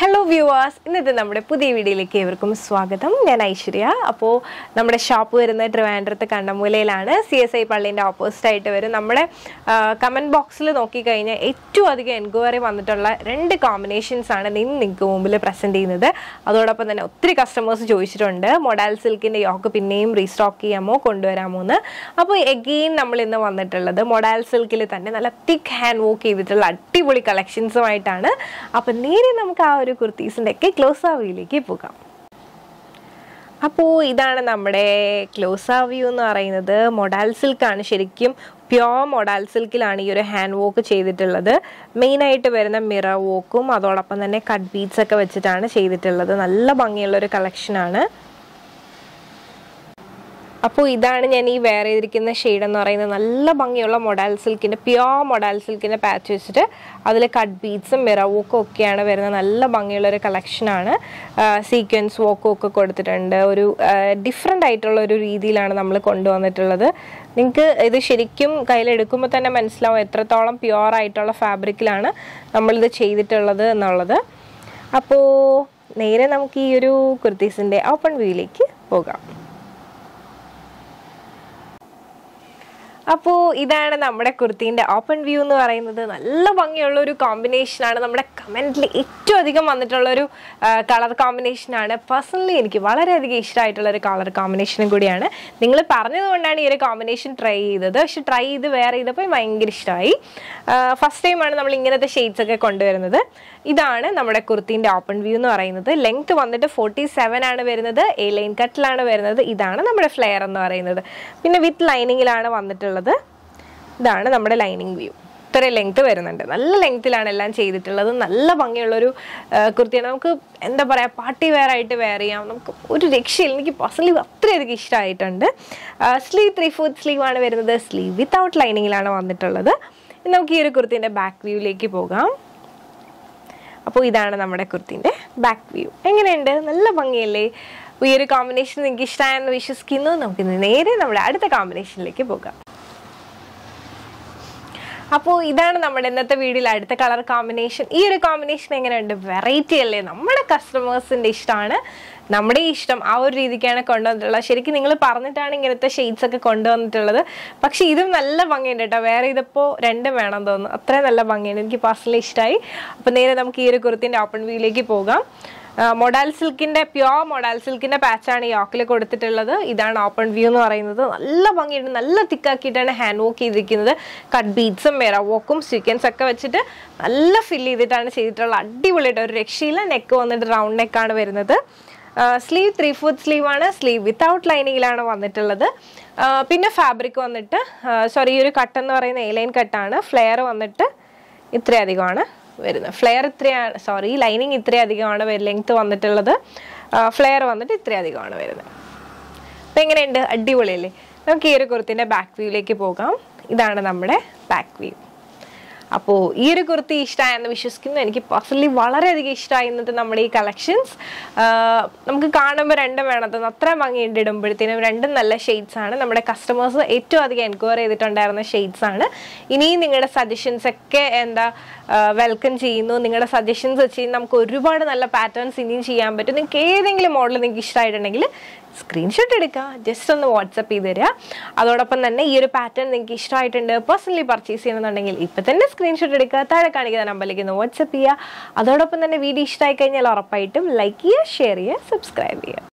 Hello viewers, ഇന്നത്തെ നമ്മുടെ പുതിയ വീഡിയോയിലേക്ക് ഏവർക്കും സ്വാഗതം. ഞാൻ ഐശ്വര്യ. അപ്പോൾ നമ്മുടെ ഷോപ്പ് വരുന്നത് ട്രിവാൻഡ്രത്ത് കണ്ണമ്മൂലയിലാണ്. CSI പള്ളിന്റെ ഓപ്പോസിറ്റ് ആയിട്ട് വരും. നമ്മുടെ കമന്റ് ബോക്സിൽ നോക്കി കഴിഞ്ഞാൽ ഏറ്റവും അധികം എൻക്വയറി വന്നിട്ടുള്ള രണ്ട് കോമ്പിനേഷൻസ് ആണ് നിങ്ങൾക്ക് മുമ്പിൽ പ്രസന്റ് ചെയ്യുന്നത്. അതോടൊപ്പം തന്നെ ഒത്തിരി കസ്റ്റമേഴ്സ് ചോദിച്ചിട്ടുണ്ട് മൊഡാൽ സിൽക്കിന്റെ യോക്ക് പിന്നെയും റീസ്റ്റോക്ക് ചെയ്യാമോ കൊണ്ടുവരാമോ എന്ന്. അപ്പോൾ എഗെയിൻ നമ്മൾ ഇന്ന് വന്നിട്ടുള്ളത് മൊഡാൽ സിൽക്കിൽ തന്നെ നല്ല തിക്ക് ഹാൻഡ് വർക്ക് ചെയ്തിട്ടുള്ള അടിപൊളി കളക്ഷൻസുമായിട്ടാണ്. അപ്പോൾ നേരെ നമുക്ക് ആ ഒരു കുർത്തീസിന്റെ ഒക്കെ ക്ലോസ് ആ വ്യൂയിലേക്ക് പോകാം. അപ്പോൾ ഇതാണ് നമ്മുടെ ക്ലോസ് ആ വ്യൂ എന്ന് പറയുന്നത്. മൊഡാൽ സിൽക്കാണ്, ശരിക്കും പ്യോർ മൊഡാൽ സിൽക്കിലാണ് ഈ ഒരു ഹാൻഡ് വർക്ക് ചെയ്തിട്ടുള്ളത്. മെയിനായിട്ട് വരുന്ന മിറർ വർക്കും അതോടൊപ്പം തന്നെ കട്ട് ബീഡ്സ് ഒക്കെ വെച്ചിട്ടാണ് ചെയ്തിട്ടുള്ളത്. നല്ല ഭംഗിയുള്ളൊരു കളക്ഷനാണ്. അപ്പോൾ ഇതാണ് ഞാൻ ഈ വെയർ ചെയ്തിരിക്കുന്ന ഷെയ്ഡ് എന്ന് പറയുന്നത്. നല്ല ഭംഗിയുള്ള മൊഡാൽ സിൽക്കിൻ്റെ പ്യോർ മൊഡാൽ സിൽക്കിൻ്റെ പാച്ച് വെച്ചിട്ട് അതിൽ കട്ട് ബീഡ്സും മിറർ വർക്കും ഒക്കെയാണ് വരുന്നത്. നല്ല ഭംഗിയുള്ളൊരു കളക്ഷനാണ്. സീക്വൻസ് വർക്കും ഒക്കെ കൊടുത്തിട്ടുണ്ട്. ഒരു ഡിഫറെൻ്റ് ആയിട്ടുള്ള ഒരു രീതിയിലാണ് നമ്മൾ കൊണ്ടുവന്നിട്ടുള്ളത്. നിങ്ങൾക്ക് ഇത് ശരിക്കും കയ്യിലെടുക്കുമ്പോൾ തന്നെ മനസ്സിലാവും എത്രത്തോളം പ്യുവർ ആയിട്ടുള്ള ഫാബ്രിക്കിലാണ് നമ്മളിത് ചെയ്തിട്ടുള്ളത് എന്നുള്ളത്. അപ്പോൾ നേരെ നമുക്ക് ഈ ഒരു കുർത്തീസിൻ്റെ ഓപ്പൺ വ്യൂയിലേക്ക് പോകാം. അപ്പോൾ ഇതാണ് നമ്മുടെ കുർത്തീൻ്റെ ഓപ്പൺ വ്യൂ എന്ന് പറയുന്നത്. നല്ല ഭംഗിയുള്ള ഒരു കോമ്പിനേഷനാണ്. നമ്മുടെ കമൻറ്റിൽ ഏറ്റവും അധികം വന്നിട്ടുള്ളൊരു കളർ കോമ്പിനേഷനാണ്. പേഴ്സണലി എനിക്ക് വളരെയധികം ഇഷ്ടമായിട്ടുള്ളൊരു കളർ കോമ്പിനേഷനും കൂടിയാണ്. നിങ്ങൾ പറഞ്ഞതുകൊണ്ടാണ് ഈ ഒരു കോമ്പിനേഷൻ ട്രൈ ചെയ്തത്. പക്ഷെ ട്രൈ ചെയ്ത് വേറെ ചെയ്തപ്പോൾ ഭയങ്കര ഇഷ്ടമായി. ഫസ്റ്റ് ടൈമാണ് നമ്മൾ ഇങ്ങനത്തെ ഷെയ്ഡ്സ് ഒക്കെ കൊണ്ടുവരുന്നത്. ഇതാണ് നമ്മുടെ കുർത്തീൻ്റെ ഓപ്പൺ വ്യൂ എന്ന് പറയുന്നത്. ലെങ്ത് വന്നിട്ട് 47 ആണ് വരുന്നത്. എ ലൈൻ കട്ടിലാണ് വരുന്നത്. ഇതാണ് നമ്മുടെ ഫ്ലെയർ എന്ന് പറയുന്നത്. പിന്നെ വിത്ത് ലൈനിങ്ങിലാണ് വന്നിട്ടുള്ളത്. ഇതാണ് നമ്മുടെ ലൈനിങ് വ്യൂ. ഇത്ര ലെങ്ത് വരുന്നുണ്ട്. നല്ല ലെങ്ത്തിലാണ് എല്ലാം ചെയ്തിട്ടുള്ളത്. നല്ല ഭംഗിയുള്ളൊരു കുർത്തിയാണ്. നമുക്ക് എന്താ പറയുക, പാർട്ടി വെയർ ആയിട്ട് വെയർ ചെയ്യാം. നമുക്ക് ഒരു രക്ഷയില്ല. എനിക്ക് പേഴ്സണലി അത്രയധികം ഇഷ്ടമായിട്ടുണ്ട്. സ്ലീവ് 3/4 സ്ലീവ് ആണ് വരുന്നത്. സ്ലീവ് വിത്തൗട്ട് ലൈനിങ്ങിലാണ് വന്നിട്ടുള്ളത്. നമുക്ക് ഈ ഒരു കുർത്തീൻ്റെ ബാക്ക് വ്യൂയിലേക്ക് പോകാം. അപ്പോൾ ഇതാണ് നമ്മുടെ കുർത്തീൻ്റെ ബാക്ക് വ്യൂ. എങ്ങനെയുണ്ട്? നല്ല ഭംഗിയല്ലേ? ഈ ഒരു കോമ്പിനേഷൻ നിങ്ങൾക്ക് ഇഷ്ടമായെന്ന് വിശ്വസിക്കുന്നു. നമുക്കിന്ന് നേരെ നമ്മുടെ അടുത്ത കോമ്പിനേഷനിലേക്ക് പോകാം. അപ്പോൾ ഇതാണ് നമ്മുടെ ഇന്നത്തെ വീഡിയോയിൽ അടുത്ത കളർ കോമ്പിനേഷൻ. ഈ ഒരു കോമ്പിനേഷൻ എങ്ങനെയുണ്ട്? വെറൈറ്റി അല്ലേ? നമ്മുടെ കസ്റ്റമേഴ്സിൻ്റെ ഇഷ്ടമാണ്, നമ്മുടെ ഇഷ്ടം. ആ ഒരു രീതിക്കാണ് കൊണ്ടുവന്നിട്ടുള്ളത്. ശരിക്കും നിങ്ങൾ പറഞ്ഞിട്ടാണ് ഇങ്ങനത്തെ ഷെയ്ഡ്സ് ഒക്കെ കൊണ്ടുവന്നിട്ടുള്ളത്. പക്ഷേ ഇതും നല്ല ഭംഗിയുണ്ട് കേട്ടോ. വേറെ ഇതിപ്പോൾ രണ്ടും വേണം തോന്നുന്നു. അത്രയും നല്ല ഭംഗിയുണ്ട്. എനിക്ക് പേഴ്സണലി ഇഷ്ടമായി. അപ്പോൾ നേരെ നമുക്ക് ഈ ഒരു കുർത്തിൻ്റെ ഓപ്പൺ വ്യൂയിലേക്ക് പോകാം. മൊഡാൽ സിൽക്കിൻ്റെ പ്യോർ മൊഡാൽ സിൽക്കിൻ്റെ പാച്ചാണ് ഈ യോക്കിൽ കൊടുത്തിട്ടുള്ളത്. ഇതാണ് ഓപ്പൺ വ്യൂ എന്ന് പറയുന്നത്. നല്ല ഭംഗിയുണ്ട്. നല്ല തിക്കാക്കിയിട്ടാണ് ഹാൻഡ് വർക്ക് ചെയ്തിരിക്കുന്നത്. കട്ട് ബീഡ്സും മിറർ വർക്കും സീക്വൻസ് ഒക്കെ വെച്ചിട്ട് നല്ല ഫില്ല് ചെയ്തിട്ടാണ് ചെയ്തിട്ടുള്ളത്. അടിപൊളിയായിട്ട് ഒരു രക്ഷയില്ല. നെക്ക് വന്നിട്ട് റൗണ്ട് നെക്കാണ് വരുന്നത്. സ്ലീവ് 3/4 സ്ലീവ് ആണ്. സ്ലീവ് വിത്തൗട്ട് ലൈനിങ്ങിലാണ് വന്നിട്ടുള്ളത്. പിന്നെ ഫാബ്രിക് വന്നിട്ട് ഈ ഒരു കട്ട് എന്ന് പറയുന്ന എ ലൈൻ കട്ടാണ്. ഫ്ലെയർ വന്നിട്ട് ഇത്രയധികമാണ് വരുന്നത്. ഫ്ലെയർ ലൈനിങ് ഇത്രയധികമാണ് ലെങ്ത് വന്നിട്ടുള്ളത്. ഫ്ലെയർ വന്നിട്ട് ഇത്രയധികമാണ് വരുന്നത്. അപ്പം എങ്ങനെയുണ്ട്? അടിപൊളിയല്ലേ? നമുക്ക് ഈ ഒരു കുർത്തിൻ്റെ ബാക്ക് വ്യൂയിലേക്ക് പോകാം. ഇതാണ് നമ്മുടെ ബാക്ക് വ്യൂ. അപ്പോൾ ഈ ഒരു കുർത്തി ഇഷ്ടമായെന്ന് വിശ്വസിക്കുന്നു. എനിക്ക് പേഴ്സണലി വളരെയധികം ഇഷ്ടമായി ഇന്നത്തെ നമ്മുടെ ഈ കളക്ഷൻസ്. നമുക്ക് കാണുമ്പോൾ രണ്ടും വേണത്തുനിന്ന് അത്ര ഭംഗിയുണ്ട്. ഇടുമ്പോഴത്തേനും രണ്ടും നല്ല ഷെയ്ഡ്സ് ആണ്. നമ്മുടെ കസ്റ്റമേഴ്സ് ഏറ്റവും അധികം എൻക്വയറി ചെയ്തിട്ടുണ്ടായിരുന്ന ഷെയ്ഡ്സ് ആണ്. ഇനിയും നിങ്ങളുടെ സജഷൻസ് ഒക്കെ വെൽക്കം ചെയ്യുന്നു. നിങ്ങളുടെ സജഷൻസ് വെച്ച് നമുക്ക് ഒരുപാട് നല്ല പാറ്റേൺസ് ഇനിയും ചെയ്യാൻ പറ്റും. നിങ്ങൾക്ക് ഏതെങ്കിലും മോഡൽ നിങ്ങൾക്ക് ഇഷ്ടമായിട്ടുണ്ടെങ്കിൽ സ്ക്രീൻഷോട്ട് എടുക്കുക, ജസ്റ്റ് ഒന്ന് വാട്സപ്പ് ചെയ്ത് തരിക. അതോടൊപ്പം തന്നെ ഈ ഒരു പാറ്റേൺ നിങ്ങൾക്ക് ഇഷ്ടമായിട്ടുണ്ട്, പേഴ്സണലി പർച്ചേസ് ചെയ്യണമെന്നുണ്ടെങ്കിൽ ഇപ്പം തന്നെ സ്ക്രീൻഷോട്ട് എടുക്കുക, താഴെ കാണിക്കുന്ന നമ്പറിലേക്ക് ഒന്ന് വാട്സപ്പ് ചെയ്യുക. അതോടൊപ്പം തന്നെ വീഡിയോ ഇഷ്ടമായി കഴിഞ്ഞാൽ ഉറപ്പായിട്ടും ലൈക്ക് ചെയ്യുക, ഷെയർ ചെയ്യുക, സബ്സ്ക്രൈബ് ചെയ്യുക.